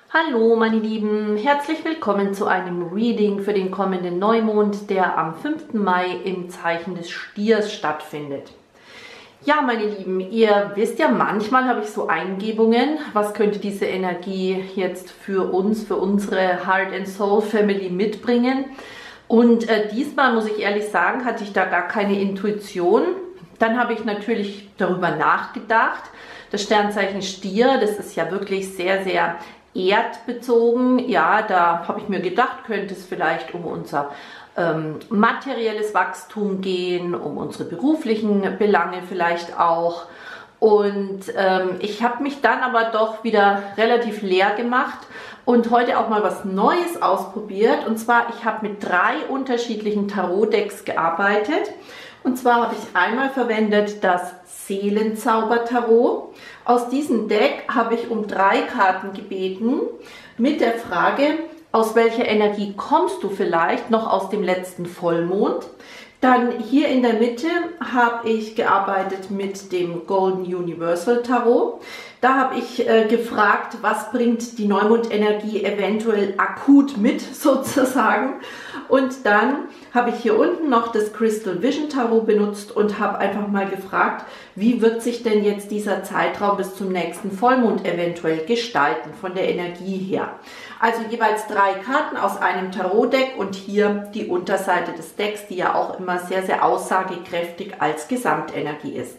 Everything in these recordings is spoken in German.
Hallo meine Lieben, herzlich willkommen zu einem Reading für den kommenden Neumond, der am 5. Mai im Zeichen des Stiers stattfindet. Ja meine Lieben, ihr wisst ja, manchmal habe ich so Eingebungen, was könnte diese Energie jetzt für uns, für unsere Heart and Soul Family mitbringen. Und diesmal muss ich ehrlich sagen, hatte ich da gar keine Intuition. Dann habe ich natürlich darüber nachgedacht. Das Sternzeichen Stier, das ist ja wirklich sehr, sehr erdbezogen. Ja, da habe ich mir gedacht, könnte es vielleicht um unser materielles Wachstum gehen, um unsere beruflichen Belange vielleicht auch. Und ich habe mich dann aber doch wieder relativ leer gemacht und heute auch mal was Neues ausprobiert. Und zwar, ich habe mit 3 unterschiedlichen Tarot-Decks gearbeitet. Und zwar habe ich einmal verwendet das Seelenzauber-Tarot. Aus diesem Deck habe ich um 3 Karten gebeten mit der Frage, aus welcher Energie kommst du vielleicht noch aus dem letzten Vollmond. Dann hier in der Mitte habe ich gearbeitet mit dem Golden Universal Tarot. Da habe ich gefragt, was bringt die Neumondenergie eventuell akut mit, sozusagen. Und dann habe ich hier unten noch das Crystal Vision Tarot benutzt und habe einfach mal gefragt, wie wird sich denn jetzt dieser Zeitraum bis zum nächsten Vollmond eventuell gestalten, von der Energie her. Also jeweils 3 Karten aus einem Tarotdeck und hier die Unterseite des Decks, die ja auch immer sehr, sehr aussagekräftig als Gesamtenergie ist.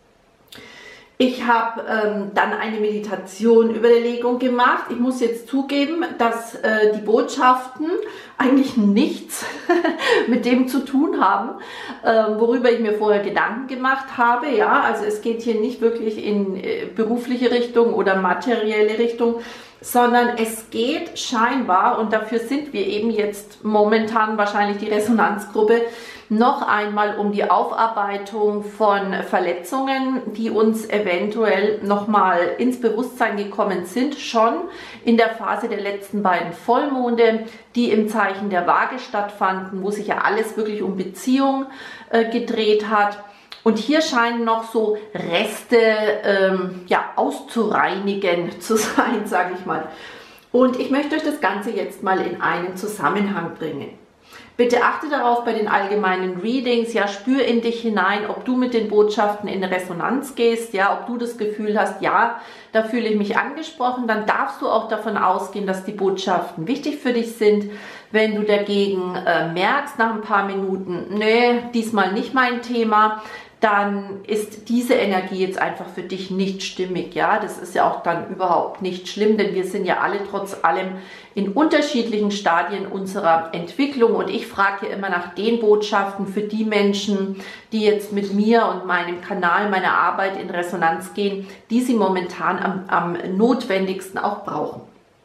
Ich habe dann eine Meditation Überlegung gemacht. Ich muss jetzt zugeben, dass die Botschaften eigentlich nichts mit dem zu tun haben, worüber ich mir vorher Gedanken gemacht habe. Ja, also es geht hier nicht wirklich in berufliche Richtung oder materielle Richtung, sondern es geht scheinbar, und dafür sind wir eben jetzt momentan wahrscheinlich die Resonanzgruppe, noch einmal um die Aufarbeitung von Verletzungen, die uns eventuell nochmal ins Bewusstsein gekommen sind, schon in der Phase der letzten beiden Vollmonde, die im Zeichen der Waage stattfanden, wo sich ja alles wirklich um Beziehung gedreht hat. Und hier scheinen noch so Reste ja, auszureinigen zu sein, sage ich mal. Und ich möchte euch das Ganze jetzt mal in einen Zusammenhang bringen. Bitte achte darauf bei den allgemeinen Readings, ja, spür in dich hinein, ob du mit den Botschaften in Resonanz gehst, ja, ob du das Gefühl hast, ja, da fühle ich mich angesprochen, dann darfst du auch davon ausgehen, dass die Botschaften wichtig für dich sind. Wenn du dagegen merkst nach ein paar Minuten, nee, diesmal nicht mein Thema, dann ist diese Energie jetzt einfach für dich nicht stimmig, ja, das ist ja auch dann überhaupt nicht schlimm, denn wir sind ja alle trotz allem in unterschiedlichen Stadien unserer Entwicklung und ich frage ja immer nach den Botschaften für die Menschen, die jetzt mit mir und meinem Kanal, meiner Arbeit in Resonanz gehen, die sie momentan am notwendigsten auch brauchen.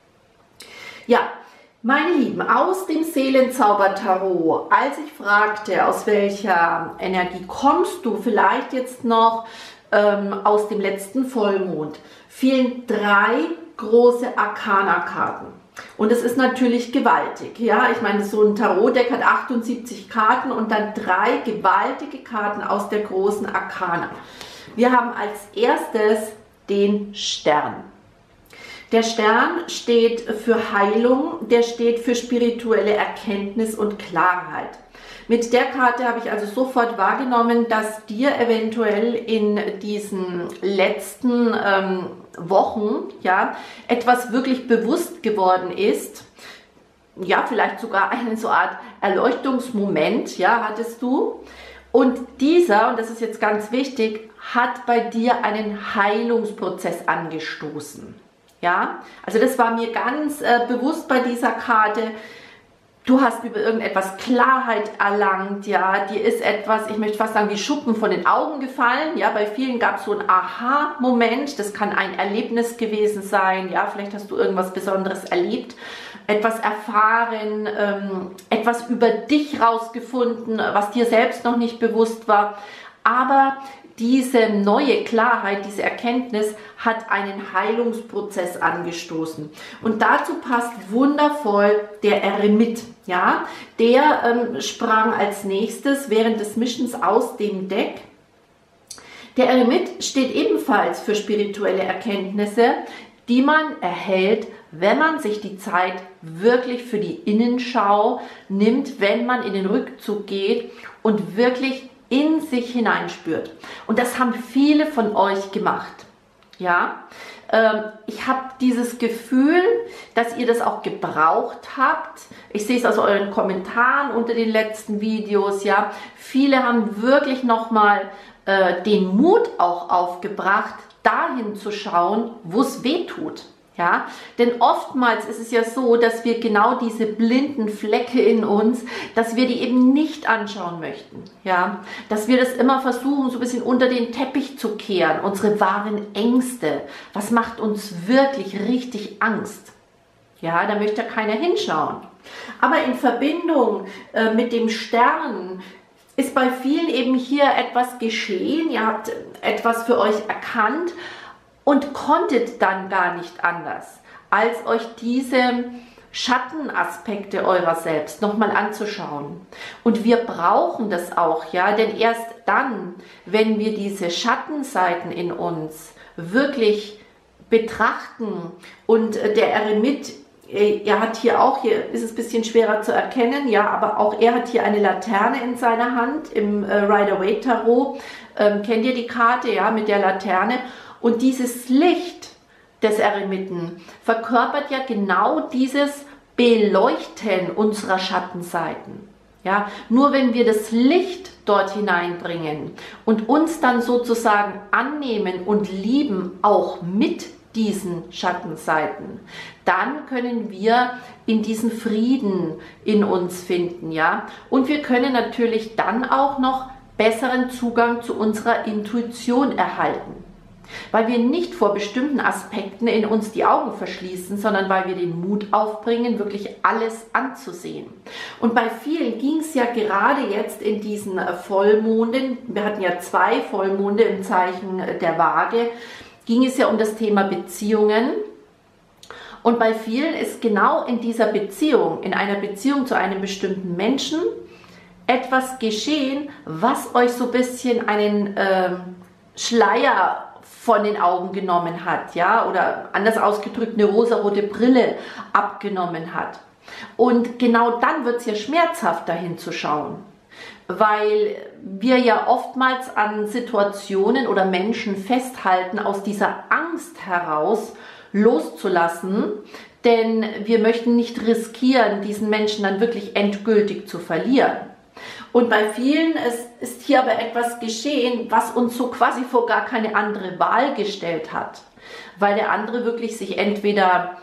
Ja, meine Lieben, aus dem Seelenzauber-Tarot, als ich fragte, aus welcher Energie kommst du vielleicht jetzt noch aus dem letzten Vollmond, fielen 3 große Arkana-Karten. Und es ist natürlich gewaltig. Ja, ich meine, so ein Tarotdeck hat 78 Karten und dann 3 gewaltige Karten aus der großen Arkana. Wir haben als erstes den Stern. Der Stern steht für Heilung, der steht für spirituelle Erkenntnis und Klarheit. Mit der Karte habe ich also sofort wahrgenommen, dass dir eventuell in diesen letzten Wochen ja, etwas wirklich bewusst geworden ist. Ja, vielleicht sogar eine so Art Erleuchtungsmoment, ja, hattest du. Und dieser, und das ist jetzt ganz wichtig, hat bei dir einen Heilungsprozess angestoßen. Ja, also das war mir ganz bewusst bei dieser Karte. Du hast über irgendetwas Klarheit erlangt, ja, dir ist etwas, ich möchte fast sagen, wie Schuppen von den Augen gefallen, ja, bei vielen gab es so einen Aha-Moment, das kann ein Erlebnis gewesen sein, ja, vielleicht hast du irgendwas Besonderes erlebt, etwas erfahren, etwas über dich rausgefunden, was dir selbst noch nicht bewusst war, aber diese neue Klarheit, diese Erkenntnis hat einen Heilungsprozess angestoßen. Und dazu passt wundervoll der Eremit. Ja? Der sprang als nächstes während des Mischens aus dem Deck. Der Eremit steht ebenfalls für spirituelle Erkenntnisse, die man erhält, wenn man sich die Zeit wirklich für die Innenschau nimmt, wenn man in den Rückzug geht und wirklich in sich hineinspürt. Und das haben viele von euch gemacht. Ja, ich habe dieses Gefühl, dass ihr das auch gebraucht habt. Ich sehe es aus euren Kommentaren unter den letzten Videos. Ja, viele haben wirklich nochmal den Mut auch aufgebracht, dahin zu schauen, wo es weh tut. Ja, denn oftmals ist es ja so, dass wir genau diese blinden Flecke in uns, dass wir die eben nicht anschauen möchten. Ja, dass wir das immer versuchen, so ein bisschen unter den Teppich zu kehren, unsere wahren Ängste. Was macht uns wirklich richtig Angst? Ja, da möchte ja keiner hinschauen. Aber in Verbindung mit dem Stern ist bei vielen eben hier etwas geschehen. Ihr habt etwas für euch erkannt und konntet dann gar nicht anders, als euch diese Schattenaspekte eurer selbst nochmal anzuschauen. Und wir brauchen das auch, ja, denn erst dann, wenn wir diese Schattenseiten in uns wirklich betrachten und der Eremit, er hat hier auch, hier ist es ein bisschen schwerer zu erkennen, ja, aber auch er hat hier eine Laterne in seiner Hand im Rider-Waite-Tarot. Kennt ihr die Karte, ja, mit der Laterne? Und dieses Licht des Eremiten verkörpert ja genau dieses Beleuchten unserer Schattenseiten. Ja, nur wenn wir das Licht dort hineinbringen und uns dann sozusagen annehmen und lieben, auch mit diesen Schattenseiten, dann können wir in diesen Frieden in uns finden, ja. Und wir können natürlich dann auch noch besseren Zugang zu unserer Intuition erhalten. Weil wir nicht vor bestimmten Aspekten in uns die Augen verschließen, sondern weil wir den Mut aufbringen, wirklich alles anzusehen. Und bei vielen ging es ja gerade jetzt in diesen Vollmonden, wir hatten ja 2 Vollmonde im Zeichen der Waage, ging es ja um das Thema Beziehungen. Und bei vielen ist genau in dieser Beziehung, in einer Beziehung zu einem bestimmten Menschen, etwas geschehen, was euch so ein bisschen einen Schleier von den Augen genommen hat, ja, oder anders ausgedrückt eine rosarote Brille abgenommen hat. Und genau dann wird es ja schmerzhaft, dahin zu schauen, weil wir ja oftmals an Situationen oder Menschen festhalten, aus dieser Angst heraus loszulassen, denn wir möchten nicht riskieren, diesen Menschen dann wirklich endgültig zu verlieren. Und bei vielen ist hier aber etwas geschehen, was uns so quasi vor gar keine andere Wahl gestellt hat, weil der andere wirklich sich entweder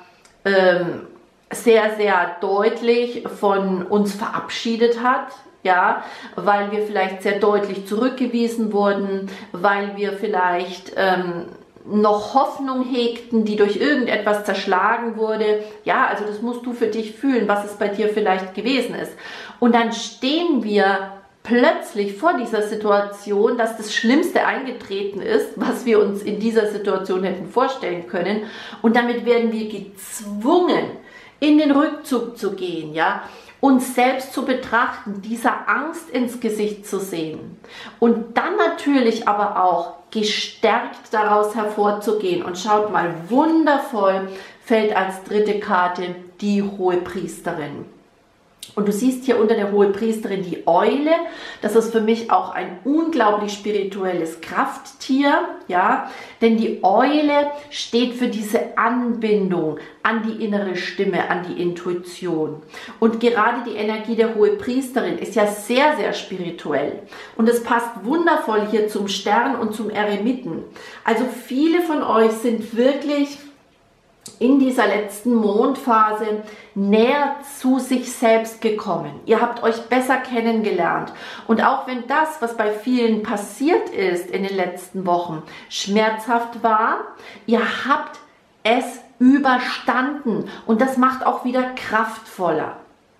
sehr, sehr deutlich von uns verabschiedet hat, ja, weil wir vielleicht sehr deutlich zurückgewiesen wurden, weil wir vielleicht noch Hoffnung hegten, die durch irgendetwas zerschlagen wurde. Ja, also das musst du für dich fühlen, was es bei dir vielleicht gewesen ist. Und dann stehen wir plötzlich vor dieser Situation, dass das Schlimmste eingetreten ist, was wir uns in dieser Situation hätten vorstellen können. Und damit werden wir gezwungen, in den Rückzug zu gehen, ja, uns selbst zu betrachten, dieser Angst ins Gesicht zu sehen und dann natürlich aber auch gestärkt daraus hervorzugehen. Und schaut mal, wundervoll fällt als dritte Karte die Hohepriesterin. Und du siehst hier unter der Hohepriesterin die Eule. Das ist für mich auch ein unglaublich spirituelles Krafttier, ja, denn die Eule steht für diese Anbindung an die innere Stimme, an die Intuition. Und gerade die Energie der Hohepriesterin ist ja sehr, sehr spirituell. Und es passt wundervoll hier zum Stern und zum Eremiten. Also viele von euch sind wirklich in dieser letzten Mondphase näher zu sich selbst gekommen. Ihr habt euch besser kennengelernt. Und auch wenn das, was bei vielen passiert ist in den letzten Wochen, schmerzhaft war, ihr habt es überstanden. Und das macht auch wieder kraftvoller.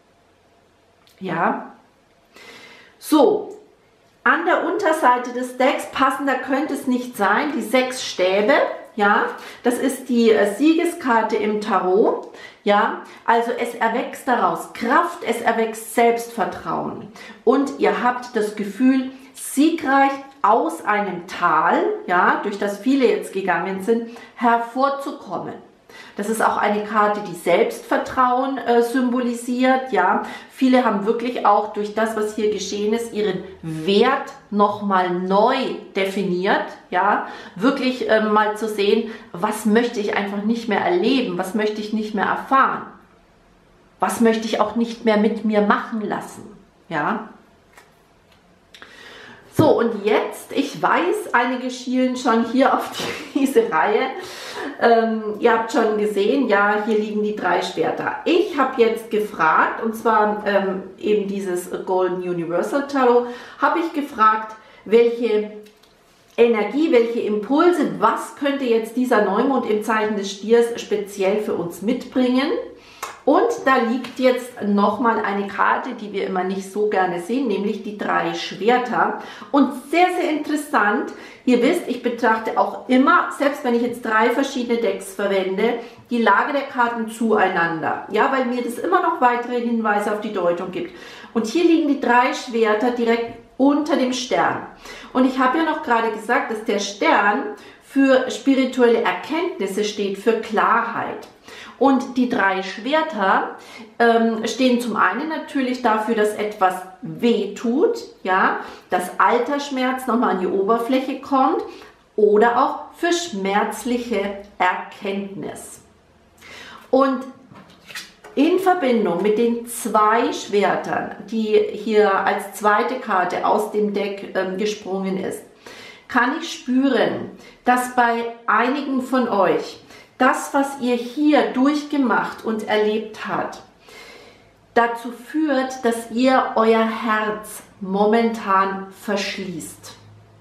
Ja? So, an der Unterseite des Decks, passender könnte es nicht sein, die 6 Stäbe. Ja, das ist die Siegeskarte im Tarot. Ja, also es erwächst daraus Kraft, es erwächst Selbstvertrauen. Und ihr habt das Gefühl, siegreich aus einem Tal, ja, durch das viele jetzt gegangen sind, hervorzukommen. Das ist auch eine Karte, die Selbstvertrauen symbolisiert. Ja, viele haben wirklich auch durch das, was hier geschehen ist, ihren Wert nochmal neu definiert. Ja, wirklich mal zu sehen, was möchte ich einfach nicht mehr erleben, was möchte ich nicht mehr erfahren, was möchte ich auch nicht mehr mit mir machen lassen. Ja. So, und jetzt, ich weiß, einige schielen schon hier auf diese Reihe. Ihr habt schon gesehen, ja, hier liegen die 3 Schwerter. Ich habe jetzt gefragt, und zwar eben dieses Golden Universal Tarot, habe ich gefragt, welche Energie, welche Impulse, was könnte jetzt dieser Neumond im Zeichen des Stiers speziell für uns mitbringen? Und da liegt jetzt nochmal eine Karte, die wir immer nicht so gerne sehen, nämlich die 3 Schwerter. Und sehr, sehr interessant, ihr wisst, ich betrachte auch immer, selbst wenn ich jetzt 3 verschiedene Decks verwende, die Lage der Karten zueinander. Ja, weil mir das immer noch weitere Hinweise auf die Deutung gibt. Und hier liegen die 3 Schwerter direkt unter dem Stern. Und ich habe ja noch gerade gesagt, dass der Stern für spirituelle Erkenntnisse steht, für Klarheit. Und die 3 Schwerter stehen zum einen natürlich dafür, dass etwas weh tut, ja, dass Altersschmerz nochmal an die Oberfläche kommt oder auch für schmerzliche Erkenntnis. Und in Verbindung mit den 2 Schwertern, die hier als zweite Karte aus dem Deck gesprungen ist, kann ich spüren, dass bei einigen von euch das, was ihr hier durchgemacht und erlebt habt, dazu führt, dass ihr euer Herz momentan verschließt.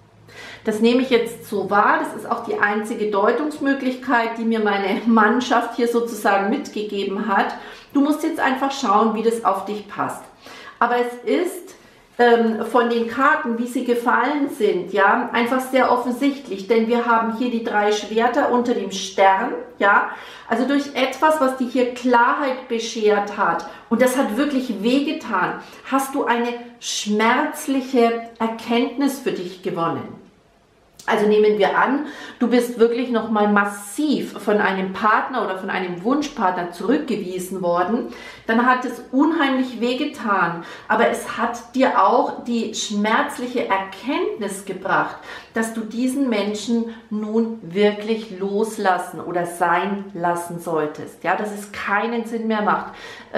Das nehme ich jetzt so wahr, das ist auch die einzige Deutungsmöglichkeit, die mir meine Mannschaft hier sozusagen mitgegeben hat. Du musst jetzt einfach schauen, wie das auf dich passt. Aber es ist von den Karten, wie sie gefallen sind, ja, einfach sehr offensichtlich, denn wir haben hier die 3 Schwerter unter dem Stern, ja, also durch etwas, was dir hier Klarheit beschert hat, und das hat wirklich wehgetan, hast du eine schmerzliche Erkenntnis für dich gewonnen. Also nehmen wir an, du bist wirklich nochmal massiv von einem Partner oder von einem Wunschpartner zurückgewiesen worden, dann hat es unheimlich wehgetan, aber es hat dir auch die schmerzliche Erkenntnis gebracht, dass du diesen Menschen nun wirklich loslassen oder sein lassen solltest. Ja, dass es keinen Sinn mehr macht,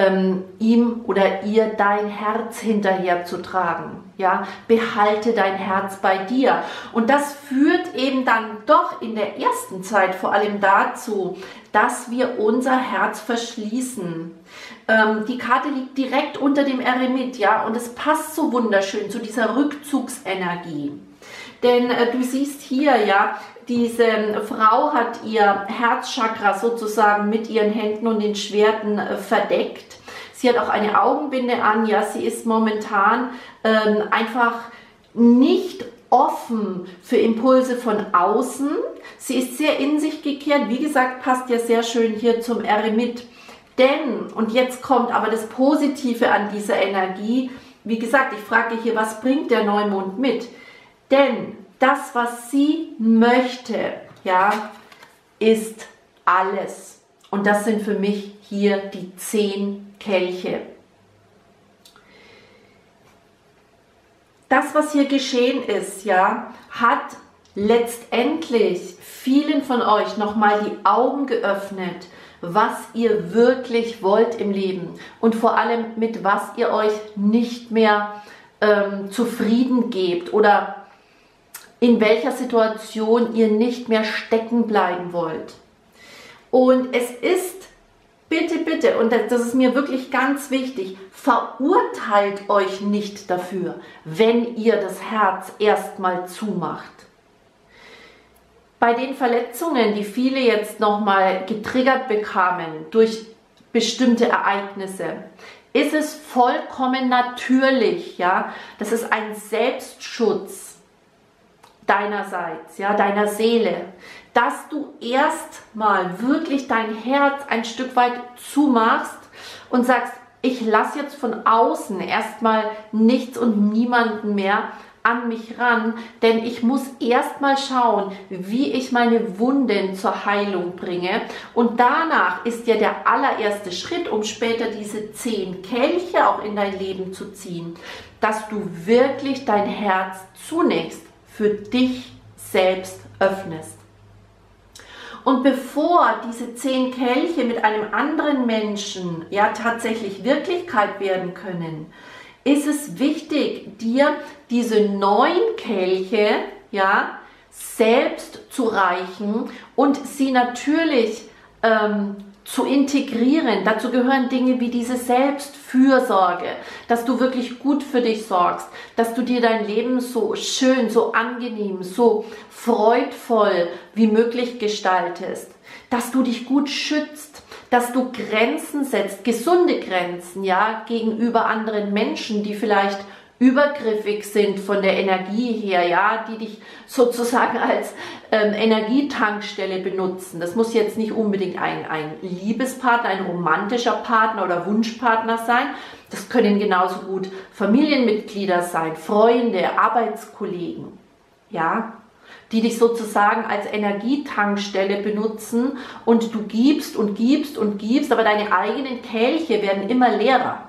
ihm oder ihr dein Herz hinterher zu tragen. Ja, behalte dein Herz bei dir. Und das führt eben dann doch in der ersten Zeit vor allem dazu, dass wir unser Herz verschließen. Die Karte liegt direkt unter dem Eremit, ja, und es passt so wunderschön zu dieser Rückzugsenergie. Denn du siehst hier, ja, diese Frau hat ihr Herzchakra sozusagen mit ihren Händen und den Schwerten verdeckt. Sie hat auch eine Augenbinde an, ja, sie ist momentan einfach nicht offen für Impulse von außen. Sie ist sehr in sich gekehrt, wie gesagt, passt ja sehr schön hier zum Eremit. Denn, und jetzt kommt aber das Positive an dieser Energie, wie gesagt, ich frage hier, was bringt der Neumond mit? Denn das, was sie möchte, ja, ist alles. Und das sind für mich hier die 10 Kelche. Das, was hier geschehen ist, ja, hat letztendlich vielen von euch nochmal die Augen geöffnet, was ihr wirklich wollt im Leben und vor allem mit was ihr euch nicht mehr zufrieden gebt oder in welcher Situation ihr nicht mehr stecken bleiben wollt. Und es ist, bitte, bitte, und das ist mir wirklich ganz wichtig, verurteilt euch nicht dafür, wenn ihr das Herz erstmal zumacht. Bei den Verletzungen, die viele jetzt nochmal getriggert bekamen durch bestimmte Ereignisse, ist es vollkommen natürlich, ja, das ist ein Selbstschutz deinerseits, ja, deiner Seele, dass du erstmal wirklich dein Herz ein Stück weit zumachst und sagst, ich lasse jetzt von außen erstmal nichts und niemanden mehr an mich ran, denn ich muss erstmal schauen, wie ich meine Wunden zur Heilung bringe. Und danach ist ja der allererste Schritt, um später diese 10 Kelche auch in dein Leben zu ziehen, dass du wirklich dein Herz zunächst für dich selbst öffnest. Und bevor diese 10 Kelche mit einem anderen Menschen ja tatsächlich Wirklichkeit werden können, ist es wichtig, dir diese 9 Kelche ja selbst zu reichen und sie natürlich zu integrieren. Dazu gehören Dinge wie diese Selbstfürsorge, dass du wirklich gut für dich sorgst, dass du dir dein Leben so schön, so angenehm, so freudvoll wie möglich gestaltest, dass du dich gut schützt, dass du Grenzen setzt, gesunde Grenzen, ja, gegenüber anderen Menschen, die vielleicht übergriffig sind von der Energie her, ja, die dich sozusagen als Energietankstelle benutzen. Das muss jetzt nicht unbedingt ein Liebespartner, ein romantischer Partner oder Wunschpartner sein. Das können genauso gut Familienmitglieder sein, Freunde, Arbeitskollegen, ja, die dich sozusagen als Energietankstelle benutzen und du gibst und gibst und gibst, aber deine eigenen Kelche werden immer leerer.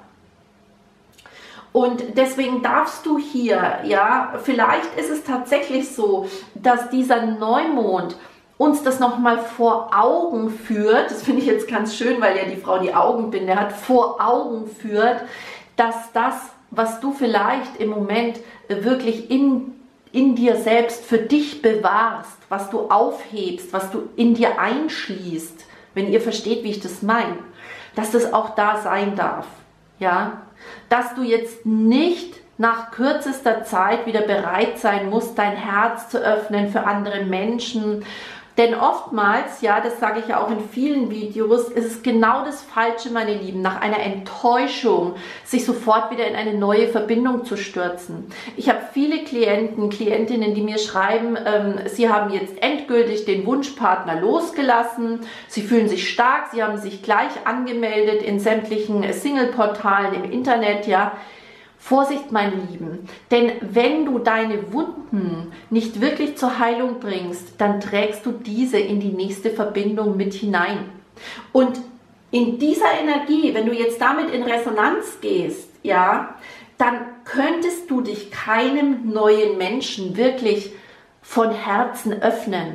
Und deswegen darfst du hier, ja, vielleicht ist es tatsächlich so, dass dieser Neumond uns das nochmal vor Augen führt, das finde ich jetzt ganz schön, weil ja die Frau die Augenbinde hat, vor Augen führt, dass das, was du vielleicht im Moment wirklich in dir selbst für dich bewahrst, was du aufhebst, was du in dir einschließt, wenn ihr versteht, wie ich das meine, dass das auch da sein darf, ja, dass du jetzt nicht nach kürzester Zeit wieder bereit sein musst, dein Herz zu öffnen für andere Menschen. Denn oftmals, ja, das sage ich ja auch in vielen Videos, ist es genau das Falsche, meine Lieben, nach einer Enttäuschung sich sofort wieder in eine neue Verbindung zu stürzen. Ich habe viele Klientinnen, die mir schreiben, sie haben jetzt endgültig den Wunschpartner losgelassen, sie fühlen sich stark, sie haben sich gleich angemeldet in sämtlichen Single-Portalen im Internet, ja. Vorsicht, meine Lieben, denn wenn du deine Wunden nicht wirklich zur Heilung bringst, dann trägst du diese in die nächste Verbindung mit hinein. Und in dieser Energie, wenn du jetzt damit in Resonanz gehst, ja, dann könntest du dich keinem neuen Menschen wirklich von Herzen öffnen.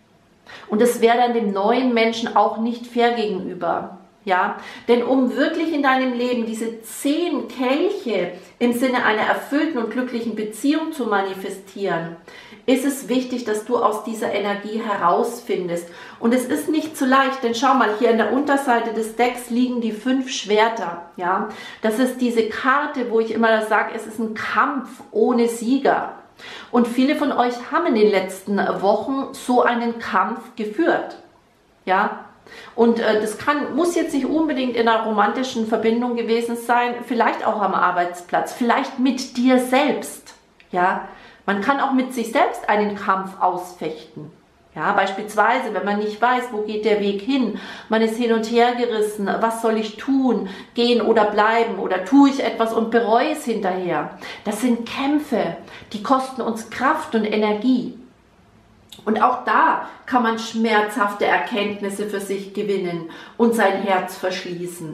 Und es wäre dann dem neuen Menschen auch nicht fair gegenüber. Ja, denn um wirklich in deinem Leben diese 10 Kelche im Sinne einer erfüllten und glücklichen Beziehung zu manifestieren, ist es wichtig, dass du aus dieser Energie herausfindest. Und es ist nicht so leicht, denn schau mal, hier an der Unterseite des Decks liegen die 5 Schwerter. Ja, das ist diese Karte, wo ich immer sage, es ist ein Kampf ohne Sieger. Und viele von euch haben in den letzten Wochen so einen Kampf geführt. Ja, und das muss jetzt nicht unbedingt in einer romantischen Verbindung gewesen sein, vielleicht auch am Arbeitsplatz, vielleicht mit dir selbst. Ja, man kann auch mit sich selbst einen Kampf ausfechten. Ja, beispielsweise, wenn man nicht weiß, wo geht der Weg hin, man ist hin und her gerissen, was soll ich tun, gehen oder bleiben oder tue ich etwas und bereue es hinterher. Das sind Kämpfe, die kosten uns Kraft und Energie. Und auch da kann man schmerzhafte Erkenntnisse für sich gewinnen und sein Herz verschließen.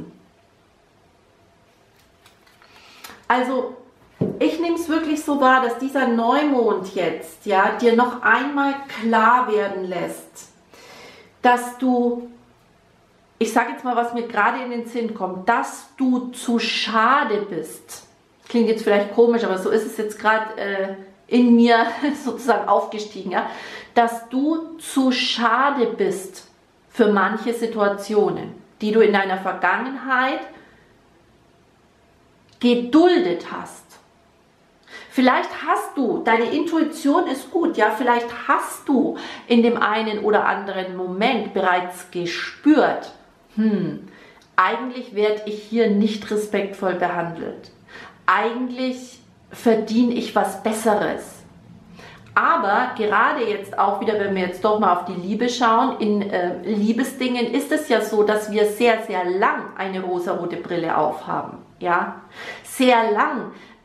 Also ich nehme es wirklich so wahr, dass dieser Neumond jetzt ja, dir noch einmal klar werden lässt, dass du, ich sage jetzt mal, was mir gerade in den Sinn kommt, dass du zu schade bist. Klingt jetzt vielleicht komisch, aber so ist es jetzt gerade in mir sozusagen aufgestiegen, ja, dass du zu schade bist für manche Situationen, die du in deiner Vergangenheit geduldet hast. Vielleicht hast du, deine Intuition ist gut, ja, vielleicht hast du in dem einen oder anderen Moment bereits gespürt, eigentlich werde ich hier nicht respektvoll behandelt. Eigentlich verdiene ich was Besseres. Aber gerade jetzt auch wieder, wenn wir jetzt doch mal auf die Liebe schauen, in Liebesdingen ist es ja so, dass wir sehr, sehr lang eine rosarote Brille aufhaben. Ja? Sehr lang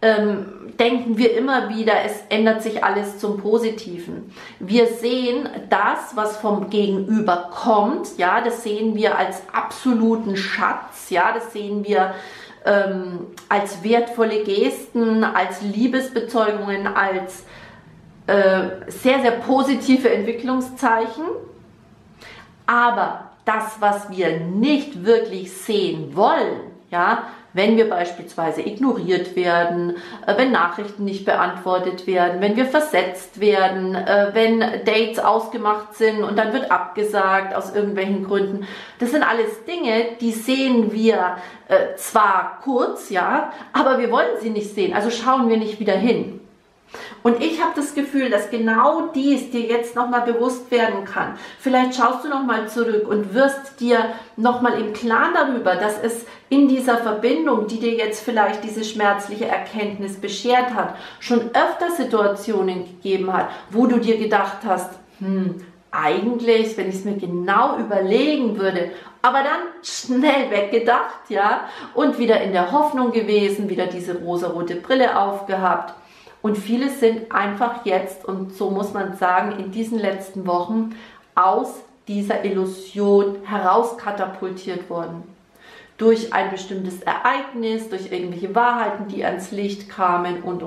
denken wir immer wieder, es ändert sich alles zum Positiven. Wir sehen das, was vom Gegenüber kommt, ja, das sehen wir als absoluten Schatz, ja, das sehen wir als wertvolle Gesten, als Liebesbezeugungen, als sehr, sehr positive Entwicklungszeichen. Aber das, was wir nicht wirklich sehen wollen, ja, wenn wir beispielsweise ignoriert werden, wenn Nachrichten nicht beantwortet werden, wenn wir versetzt werden, wenn Dates ausgemacht sind und dann wird abgesagt aus irgendwelchen Gründen. Das sind alles Dinge, die sehen wir zwar kurz, ja, aber wir wollen sie nicht sehen, also schauen wir nicht wieder hin. Und ich habe das Gefühl, dass genau dies dir jetzt nochmal bewusst werden kann. Vielleicht schaust du nochmal zurück und wirst dir nochmal im Klaren darüber, dass es in dieser Verbindung, die dir jetzt vielleicht diese schmerzliche Erkenntnis beschert hat, schon öfter Situationen gegeben hat, wo du dir gedacht hast, eigentlich, wenn ich es mir genau überlegen würde, aber dann schnell weggedacht, ja, und wieder in der Hoffnung gewesen, wieder diese rosarote Brille aufgehabt. Und viele sind einfach jetzt, und so muss man sagen, in diesen letzten Wochen aus dieser Illusion herauskatapultiert worden. Durch ein bestimmtes Ereignis, durch irgendwelche Wahrheiten, die ans Licht kamen und.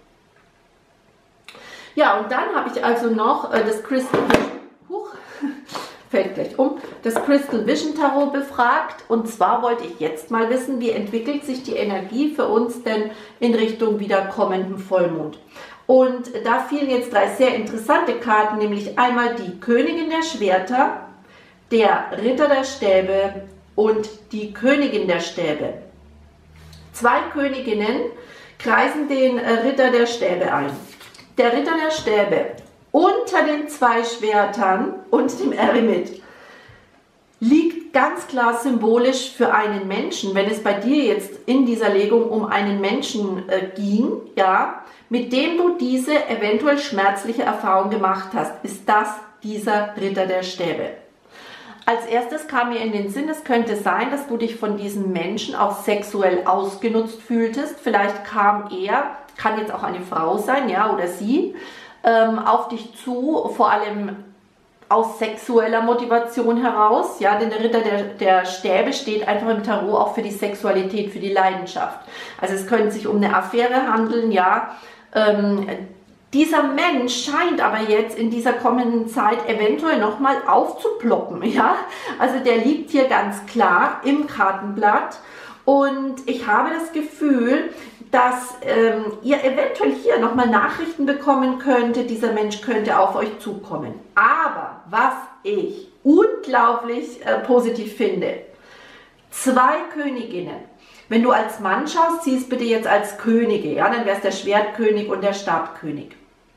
Ja, und dann habe ich also noch das Crystal Vision Tarot befragt. Und zwar wollte ich jetzt mal wissen, wie entwickelt sich die Energie für uns denn in Richtung wiederkommenden Vollmond. Und da fielen jetzt 3 sehr interessante Karten, nämlich einmal die Königin der Schwerter, der Ritter der Stäbe und die Königin der Stäbe. 2 Königinnen kreisen den Ritter der Stäbe ein. Der Ritter der Stäbe unter den 2 Schwertern und dem Eremit liegt ganz klar symbolisch für einen Menschen, wenn es bei dir jetzt in dieser Legung um einen Menschen ging, ja, mit dem du diese eventuell schmerzliche Erfahrung gemacht hast, ist das dieser Ritter der Stäbe. Als erstes kam mir in den Sinn, es könnte sein, dass du dich von diesem Menschen auch sexuell ausgenutzt fühltest. Vielleicht kam er, kann jetzt auch eine Frau sein, ja, oder sie, auf dich zu, vor allem aus sexueller Motivation heraus, ja, denn der Ritter der Stäbe steht einfach im Tarot auch für die Sexualität, für die Leidenschaft. Also es könnte sich um eine Affäre handeln, ja. Dieser Mensch scheint aber jetzt in dieser kommenden Zeit eventuell nochmal aufzuploppen, ja. Also der liegt hier ganz klar im Kartenblatt und ich habe das Gefühl, dass ihr eventuell hier nochmal Nachrichten bekommen könntet, dieser Mensch könnte auf euch zukommen. Aber was ich unglaublich positiv finde, 2 Königinnen. Wenn du als Mann schaust, sieh es bitte jetzt als Könige, ja, dann wäre es der Schwertkönig und der Stabkönig.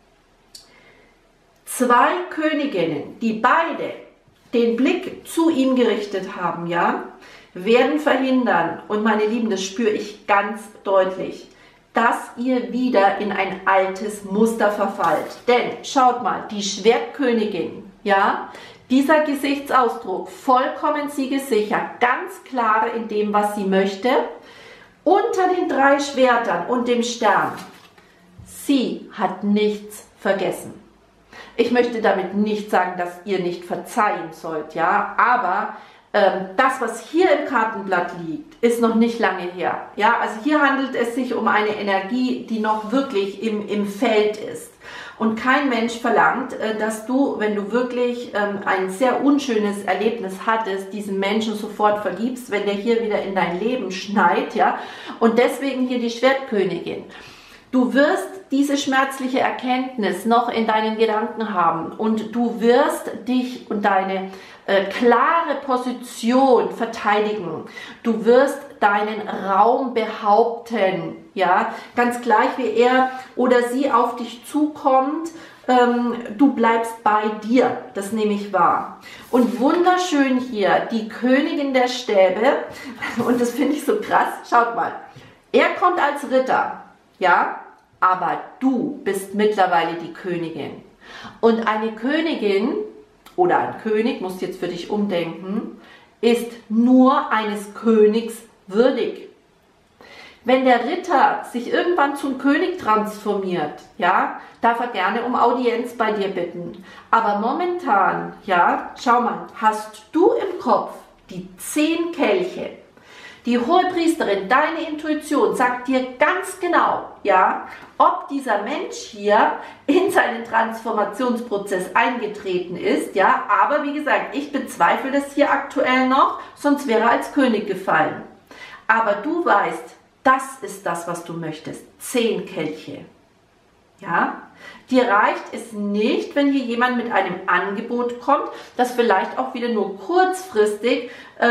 2 Königinnen, die beide den Blick zu ihm gerichtet haben, ja, werden verhindern, und meine Lieben, das spüre ich ganz deutlich, dass ihr wieder in ein altes Muster verfallt. Denn, schaut mal, die Schwertkönigin, ja, dieser Gesichtsausdruck, vollkommen siegessicher, ganz klar in dem, was sie möchte, unter den 3 Schwertern und dem Stern. Sie hat nichts vergessen. Ich möchte damit nicht sagen, dass ihr nicht verzeihen sollt, ja, aber das, was hier im Kartenblatt liegt, ist noch nicht lange her. Ja, also hier handelt es sich um eine Energie, die noch wirklich im Feld ist. Und kein Mensch verlangt, dass du, wenn du wirklich ein sehr unschönes Erlebnis hattest, diesen Menschen sofort vergibst, wenn der hier wieder in dein Leben schneit. Ja? Und deswegen hier die Schwertkönigin. Du wirst diese schmerzliche Erkenntnis noch in deinen Gedanken haben und du wirst dich und deine klare Position verteidigen. Du wirst deinen Raum behaupten, ja, ganz gleich wie er oder sie auf dich zukommt, du bleibst bei dir, das nehme ich wahr. Und wunderschön hier, die Königin der Stäbe, und das finde ich so krass, schaut mal, er kommt als Ritter, ja, aber du bist mittlerweile die Königin. Und eine Königin oder ein König, musst jetzt für dich umdenken, ist nur eines Königs würdig. Wenn der Ritter sich irgendwann zum König transformiert, ja, darf er gerne um Audienz bei dir bitten. Aber momentan, ja, schau mal, hast du im Kopf die 10 Kelche. Die Hohepriesterin, deine Intuition sagt dir ganz genau, ja, ob dieser Mensch hier in seinen Transformationsprozess eingetreten ist, ja, aber wie gesagt, ich bezweifle das hier aktuell noch, sonst wäre er als König gefallen. Aber du weißt, das ist das, was du möchtest. 10 Kelche. Ja? Dir reicht es nicht, wenn hier jemand mit einem Angebot kommt, das vielleicht auch wieder nur kurzfristig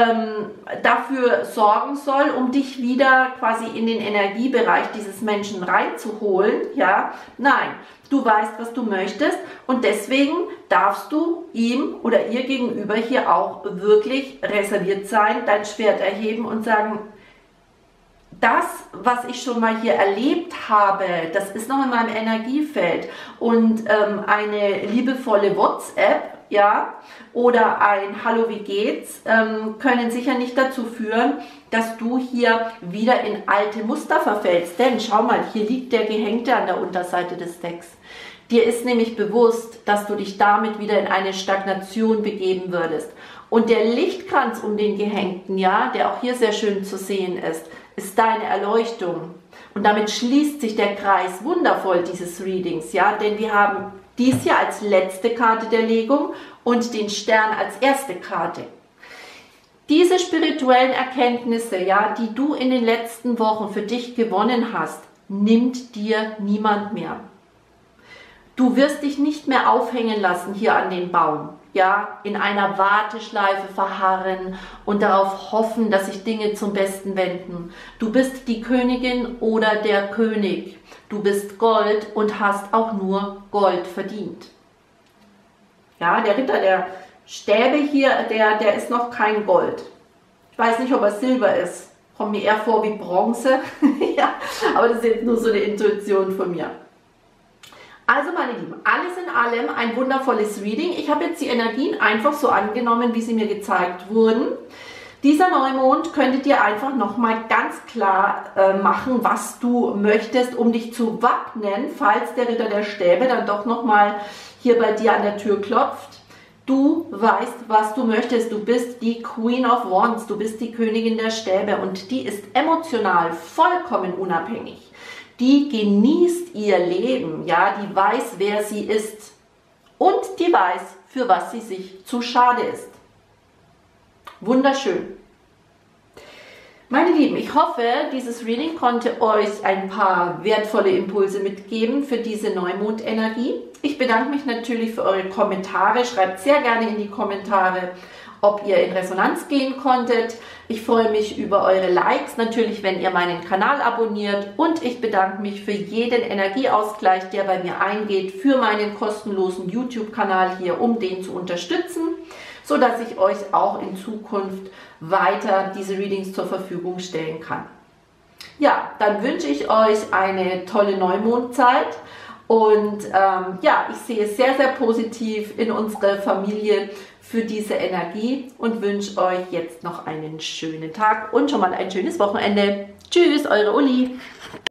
dafür sorgen soll, um dich wieder quasi in den Energiebereich dieses Menschen reinzuholen. Ja? Nein, du weißt, was du möchtest und deswegen darfst du ihm oder ihr gegenüber hier auch wirklich reserviert sein, dein Schwert erheben und sagen, das, was ich schon mal hier erlebt habe, das ist noch in meinem Energiefeld und eine liebevolle WhatsApp, ja, oder ein Hallo, wie geht's, können sicher nicht dazu führen, dass du hier wieder in alte Muster verfällst. Denn schau mal, hier liegt der Gehängte an der Unterseite des Decks. Dir ist nämlich bewusst, dass du dich damit wieder in eine Stagnation begeben würdest. Und der Lichtkranz um den Gehängten, ja, der auch hier sehr schön zu sehen ist deine Erleuchtung. Und damit schließt sich der Kreis wundervoll dieses Readings, ja, denn wir haben dies hier als letzte Karte der Legung und den Stern als erste Karte. Diese spirituellen Erkenntnisse, ja, die du in den letzten Wochen für dich gewonnen hast, nimmt dir niemand mehr. Du wirst dich nicht mehr aufhängen lassen hier an den Baum, ja, in einer Warteschleife verharren und darauf hoffen, dass sich Dinge zum Besten wenden. Du bist die Königin oder der König. Du bist Gold und hast auch nur Gold verdient. Ja, der Ritter der Stäbe hier, der ist noch kein Gold. Ich weiß nicht, ob er Silber ist. Kommt mir eher vor wie Bronze. Ja, aber das ist jetzt nur so eine Intuition von mir. Also meine Lieben, alles in allem ein wundervolles Reading. Ich habe jetzt die Energien einfach so angenommen, wie sie mir gezeigt wurden. Dieser Neumond könnte dir einfach nochmal ganz klar machen, was du möchtest, um dich zu wappnen, falls der Ritter der Stäbe dann doch nochmal hier bei dir an der Tür klopft. Du weißt, was du möchtest. Du bist die Queen of Wands, du bist die Königin der Stäbe und die ist emotional vollkommen unabhängig. Die genießt ihr Leben, ja, die weiß, wer sie ist und die weiß, für was sie sich zu schade ist. Wunderschön. Meine Lieben, ich hoffe, dieses Reading konnte euch ein paar wertvolle Impulse mitgeben für diese Neumondenergie. Ich bedanke mich natürlich für eure Kommentare. Schreibt sehr gerne in die Kommentare, ob ihr in Resonanz gehen konntet. Ich freue mich über eure Likes, natürlich, wenn ihr meinen Kanal abonniert. Und ich bedanke mich für jeden Energieausgleich, der bei mir eingeht, für meinen kostenlosen YouTube-Kanal hier, um den zu unterstützen, sodass ich euch auch in Zukunft weiter diese Readings zur Verfügung stellen kann. Ja, dann wünsche ich euch eine tolle Neumondzeit. Und ja, ich sehe sehr, sehr positiv in unsere Familie für diese Energie und wünsche euch jetzt noch einen schönen Tag und schon mal ein schönes Wochenende. Tschüss, eure Uli.